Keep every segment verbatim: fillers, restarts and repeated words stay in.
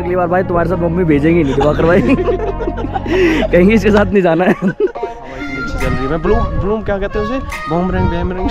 अगली बार भाई तुम्हारे साथ मम्मी भेजेंगी नहीं दिवाकर भाई। कहीं इसके साथ नहीं जाना है। चल रही है ब्लूम ब्लूम क्या कहते हैं उसे, बॉम रंग बैम रंग।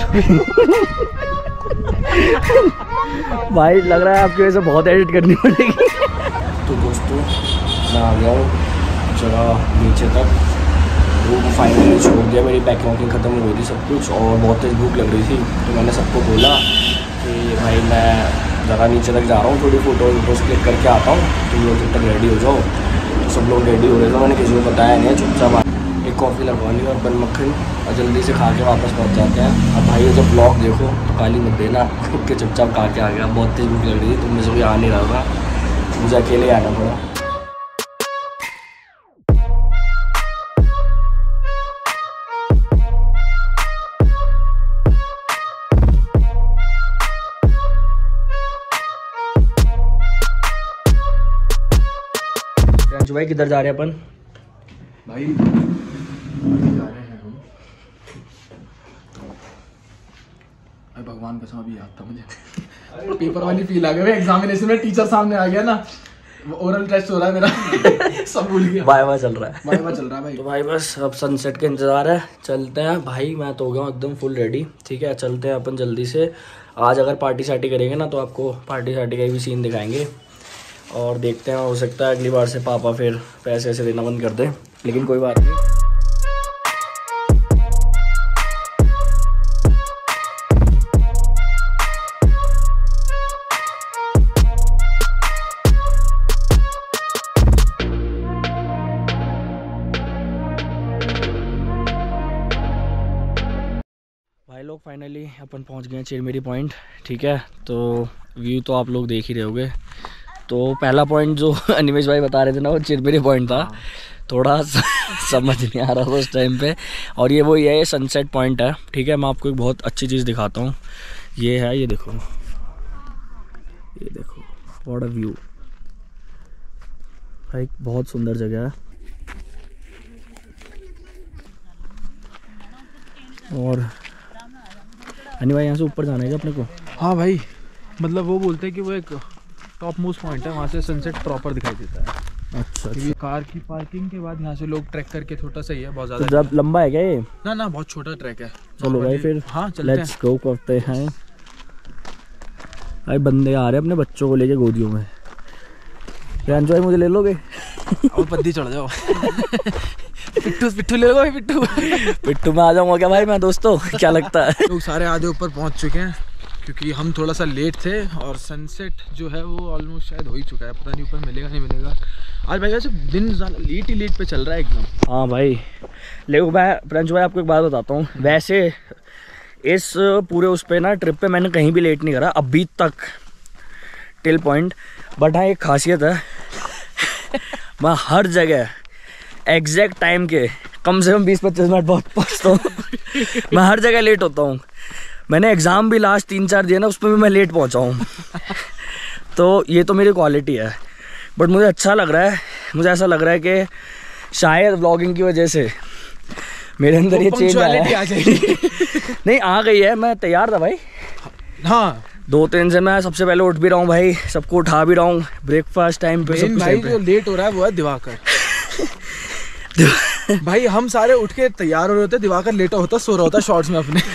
भाई लग रहा है आपकी वजह से बहुत एडिट करनी पड़ेगी। तो दोस्तों मैं आ गया हूँ जगह नीचे तक, रूम फाइनली छोड़ दिया, मेरी पैकिंग वैकिंग ख़त्म हो गई थी सब कुछ, और बहुत तेज़ भूख लग रही थी। तो मैंने सबको बोला कि भाई मैं ज़रा नीचे तक जा रहा हूँ, थोड़ी फ़ोटो वोटोज़ क्लिक करके आता हूँ, तुम लोग जब तक रेडी हो जाओ। तो सब लोग रेडी हो रहे थे, मैंने किसी को बताया नहीं, चुपचाप एक कॉफ़ी लगवानी और बन मक्खन और जल्दी से खा के वापस पहुँच जाते हैं। अब भाई जब ब्लॉग देखो तो गाली मत देना कि चुपचाप खा के आ गया, बहुत तेज़ भूख लग रही थी, तुम में से कोई आ नहीं रहा था, मुझे अकेले आना पड़ा। भाई किधर जा रहे हैं अपन? भाई जा रहे हैं हम, भगवान कसम अभी याद था मुझे। पेपर वाली फील आ गई, एग्जामिनेशन में टीचर सामने आ गया ना, ओरल टेस्ट हो रहा है मेरा। सब भूल गया, बाय बाय चल रहा है, बाय बाय चल रहा है भाई। तो भाई बस अब सनसेट का इंतजार है, चलते हैं भाई। मैं तो हो गया हूँ एकदम फुल रेडी, ठीक है चलते हैं अपन जल्दी से। आज अगर पार्टी शार्टी करेंगे ना तो आपको पार्टी शार्टी का भी सीन दिखाएंगे, और देखते हैं, हो सकता है अगली बार से पापा फिर पैसे ऐसे देना बंद कर दें, लेकिन कोई बात नहीं। भाई लोग फाइनली अपन पहुंच गए हैं चिरमिरी पॉइंट, ठीक है। तो व्यू तो आप लोग देख ही रहे होगे। तो पहला पॉइंट जो अनिमेश भाई बता रहे थे ना वो चिरमिरी पॉइंट था, थोड़ा समझ नहीं आ रहा था उस टाइम पे। और ये वो ये सनसेट पॉइंट है, ठीक है। मैं आपको एक बहुत अच्छी चीज़ दिखाता हूँ, ये है, ये देखो, ये देखो व्हाट अ व्यू भाई, बहुत सुंदर जगह है। और अनिल भाई यहाँ से ऊपर जाना है क्या अपने को? हाँ भाई, मतलब वो बोलते हैं कि वो एक टॉप मोस्ट पॉइंट है, वहाँ से सनसेट प्रॉपर दिखाई देता है। अच्छा, अच्छा। कार की पार्किंग के बाद यहाँ से लोग ट्रैक करके, छोटा सा ही है, बहुत तो ज़्यादा लंबा है क्या ये? ना ना बहुत छोटा ट्रैक है। चलो भाई फिर हाँ चलते लेट्स गो करते हैं। भाई बंदे आ रहे हैं अपने बच्चों को लेके गोदियों में। भाई मुझे ले लोगे? अब पद्दी चढ़ जाओ। पिट्टू पिट्टू ले लो भाई, पिट्टू पिट्टू में आ जाऊंगा क्या भाई मैं दोस्तों? क्या लगता है? लोग सारे आधे ऊपर पहुंच चुके हैं क्योंकि हम थोड़ा सा लेट थे, और सनसेट जो है वो ऑलमोस्ट शायद हो ही चुका है, पता नहीं ऊपर मिलेगा नहीं मिलेगा। आज भाई वैसे दिन ज़्यादा लेट ही लेट पे चल रहा है एकदम। हाँ भाई, लेकिन मैं प्रिंस भाई आपको एक बात बताता हूँ, वैसे इस पूरे उस पे ना ट्रिप पे मैंने कहीं भी लेट नहीं करा अभी तक टिल पॉइंट। बट हाँ एक खासियत है, मैं हर जगह एग्जैक्ट टाइम के कम से कम बीस पच्चीस मिनट बहुत पहुँचता हूँ। मैं हर जगह लेट होता हूँ। मैंने एग्ज़ाम भी लास्ट तीन चार दिए ना, उसमें भी मैं लेट पहुँचा हूँ। तो ये तो मेरी क्वालिटी है, बट मुझे अच्छा लग रहा है। मुझे ऐसा लग रहा है कि शायद व्लॉगिंग की वजह से मेरे अंदर ये चेंज आया है। नहीं आ गई है, मैं तैयार था भाई। हाँ दो तीन से मैं सबसे पहले उठ भी रहा हूँ भाई, सबको उठा भी रहा हूँ, ब्रेकफास्ट टाइम पे सब भाई। जो लेट हो रहा है वो है दिवाकर। भाई हम सारे उठ के तैयार हो रहे होते, दिवाकर लेटा होता, सो रहा होता शॉर्ट्स में अपने।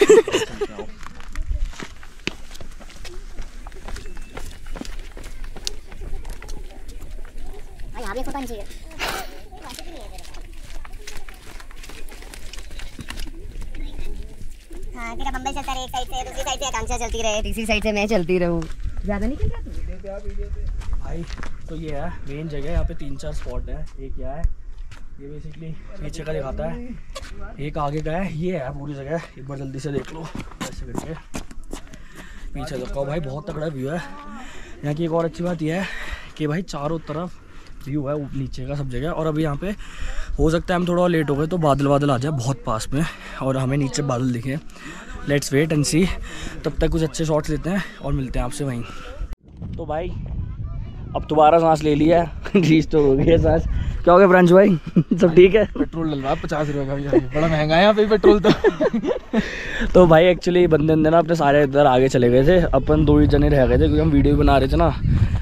हाँ, तेरा बम्बई चलता रहे एक साइड से, दूसरी साइड से आकांक्षा चलती रहे, तीसरी साइड से मैं चलती रहूँ, ज्यादा नहीं चल रहा भाई। तो ये है मेन जगह, यहाँ पे तीन चार स्पॉट है। एक क्या है, ये बेसिकली पीछे का दिखाता है, एक आगे का है, ये है पूरी जगह। एक बार जल्दी से देख लो ऐसे करके, पीछे देखो भाई बहुत तगड़ा व्यू है यहाँ की। एक और अच्छी बात यह है कि भाई चारों तरफ व्यू है नीचे का सब जगह। और अभी यहाँ पे हो सकता है हम थोड़ा लेट हो गए तो बादल बादल आ जाए बहुत पास में और हमें नीचे बादल दिखे। लेट्स वेट एंड सी, तब तक कुछ अच्छे शॉट्स लेते हैं और मिलते हैं आपसे वहीं। तो भाई अब दोबारा सांस ले लिया है, रिस्टोर हो गया सांस। क्या हो गया फ्रेंच भाई? सब ठीक है? पेट्रोल डलवा पचास रुपये का भी, बड़ा महंगा है यहाँ पे पेट्रोल तो। तो भाई एक्चुअली बंदे बंदे ना अपने सारे इधर आगे चले गए थे, अपन दो ही जने रह गए थे क्योंकि हम वीडियो बना रहे थे ना।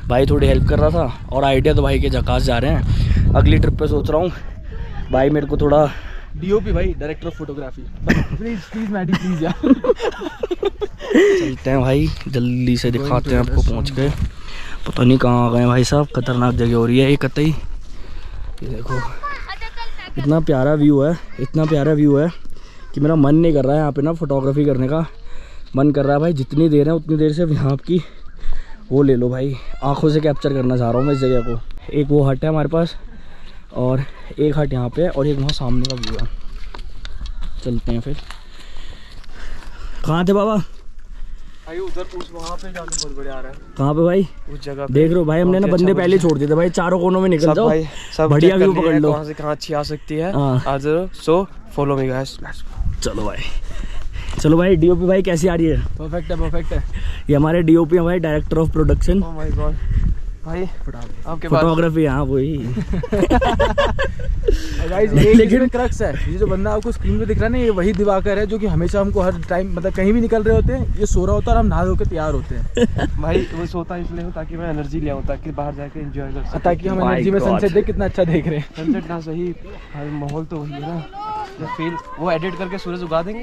भाई थोड़ी हेल्प कर रहा था और आइडिया तो भाई के झकास जा रहे हैं। अगली ट्रिप पे सोच रहा हूँ भाई मेरे को थोड़ा डीओपी भाई, director of photography, please please Maddy please यार। चलते हैं भाई, जल्दी से दिखाते हैं आपको पहुँच गए। पता नहीं कहाँ आ गए भाई साहब, खतरनाक जगह हो रही है ये कतई। ये देखो इतना प्यारा व्यू है, इतना प्यारा व्यू है कि मेरा मन नहीं कर रहा है यहाँ पे ना फोटोग्राफी करने का। मन कर रहा है भाई जितनी देर है उतनी देर से यहाँ की वो ले लो भाई, आंखों से कैप्चर करना चाह रहा हूँ मैं इस जगह को। एक वो हट है हमारे पास और एक हट यहाँ पे है और एक वहाँ सामने का व्यू है। चलते हैं फिर। कहाँ थे बाबा? भाई उधर उस वहाँ पे जाने बहुत बढ़िया आ रहा है। कहाँ पे भाई? उस जगह देख रहे हो भाई, हमने ना बंदे पहले ही छोड़ दिए थे भाई, चारों कोनों में निकल जाओ, सब बढ़िया व्यू पकड़ लो। कहाँ से कहाँ अच्छी आ सकती है हाँ। आज। So follow me guys. चलो भाई, चलो भाई। डीओपी भाई कैसी आ रही है? परफेक्ट है, परफेक्ट है। ये हमारे डीओपी है भाई, director of production. Oh my god भाई आपके पास फोटोग्राफी। हाँ वही। गाइस लेकिन क्रक्स है, ये जो बंदा आपको स्क्रीन पे दिख रहा है ना, ये वही दिवाकर है जो कि हमेशा हमको हर टाइम मतलब कहीं भी निकल रहे होते हैं, ये सो रहा होता है और हम नहा धो के तैयार होते हैं। भाई वो सोता इसलिए हूँ ताकि मैं एनर्जी ले आऊँ, ताकि बाहर जाके एंजॉय कर सकूँ, ताकि हम एनर्जी में सनसेट देख कितना अच्छा देख रहे हैं। सनसेट ना सही भाई, माहौल तो वही है ना। फील वो एडिट करके सूरज उगा देंगे।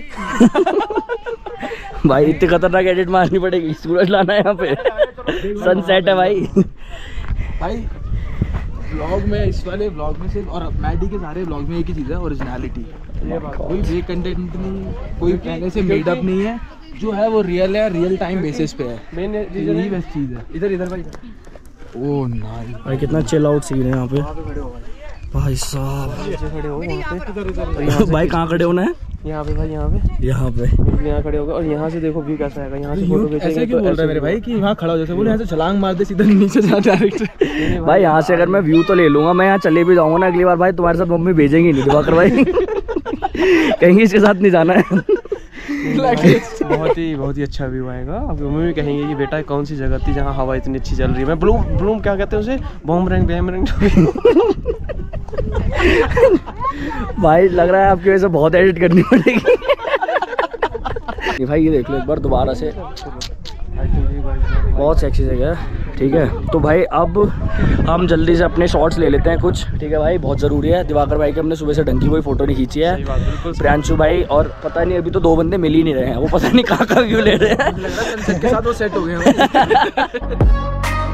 भाई इतनी खतरनाक एडिट मारनी पड़ेगी, सूरज लाना है यहाँ पे। सनसेट है भाई। भाई व्लॉग में, इस वाले व्लॉग में सिर्फ और मैडी के सारे व्लॉग में एक ही चीज़ है, ओरिजिनलिटी। कोई फेक कंटेंट नहीं, कोई पहले से मेडअप नहीं है, जो है वो रियल है, रियल टाइम बेसिस पे है। मेन यही बेस्ट चीज़ है। इधर इधर भाई। ओह नाइस भाई कितना चिल आउट सीन है यहाँ पे भाई साहब। खड़े हो यहाँ पे। भाई कहाँ खड़े होना है? यहाँ पे भाई, यहाँ पे यहाँ पे बिल्कुल यहाँ खड़े हो गए और यहाँ से देखो व्यू कैसा है। यहाँ से फोटो ऐसे खींचेंगे क्यों तो बोल रहा है मेरे भाई कि यहाँ खड़ा हो, जैसे बोले यहाँ से छलांग मार दे सीधा नीचे जा डायरेक्ट। भाई यहाँ से अगर मैं व्यू तो ले लूंगा, मैं यहाँ चले भी जाऊंगा ना अगली बार भाई, तुम्हारे साथ मम्मी भेजेंगी नहीं दिवाकर भाई। कहीं इसके साथ नहीं जाना है। बहुत ही बहुत ही अच्छा व्यू आएगा। अब मम्मी भी कहेंगे कि बेटा कौन सी जगह थी जहाँ हवा इतनी अच्छी चल रही है। मैं ब्लूम ब्लूम क्या कहते हैं उसे, बॉम रैंग बैम रैंग। भाई लग रहा है आपकी वजह से बहुत एडिट करनी पड़ेगी। भाई ये देख लो एक बार दोबारा से, बहुत सेक्सी जगह है। ठीक है तो भाई अब हम जल्दी से अपने शॉट्स ले लेते हैं कुछ। ठीक है भाई, बहुत ज़रूरी है। दिवाकर भाई की हमने सुबह से ढंग की कोई फोटो नहीं खींची है। प्रियांशु भाई और पता नहीं अभी तो दो बंदे मिल ही नहीं रहे हैं, वो पता नहीं कहाँ कहाँ व्यू ले रहे हैं। सनसेट के साथ वो सेट हो गए हैं।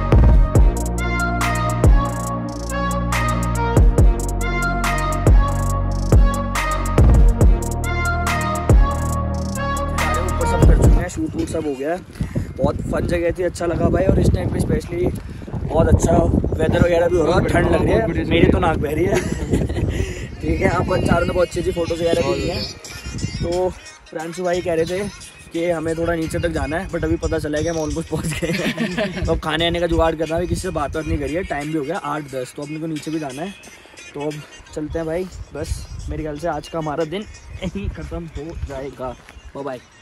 शूट वूट सब हो गया, बहुत फन जगह थी, अच्छा लगा भाई। और इस टाइम पे स्पेशली बहुत अच्छा वेदर वगैरह भी हो रहा है, ठंड लग रही है, मेरी तो नाक बह रही है। ठीक है, आप चारों ने बहुत अच्छी अच्छी फोटोज वगैरह भी ली हैं। तो प्रियांशु भाई कह रहे थे कि हमें थोड़ा नीचे तक जाना है, बट अभी पता चला है कि हम ऑलमोस्ट पहुंच गए हैं। तो अब खाने आने का जुगाड़ करना है, किसी से बात बात नहीं करी है, टाइम भी हो गया आठ दस, तो अपने को नीचे भी जाना है। तो अब चलते हैं भाई, बस मेरे ख्याल से आज का हमारा दिन यही ख़त्म हो जाएगा। Bye bye.